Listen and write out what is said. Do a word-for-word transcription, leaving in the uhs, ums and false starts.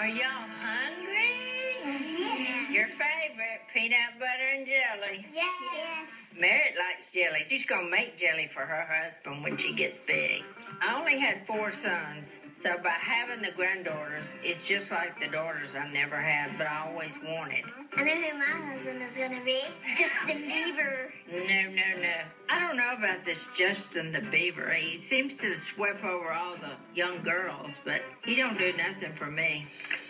Are y'all hungry? Yes. Your favorite, peanut butter and jelly. Yes. Merritt likes jelly. She's going to make jelly for her husband when she gets big. I only had four sons, so by having the granddaughters, it's just like the daughters I never had, but I always wanted. I know who my husband is going to be. Justin Bieber. No, no, no. I don't know about this Justin the Beaver. He seems to have swept over all the young girls, but he don't do nothing for me.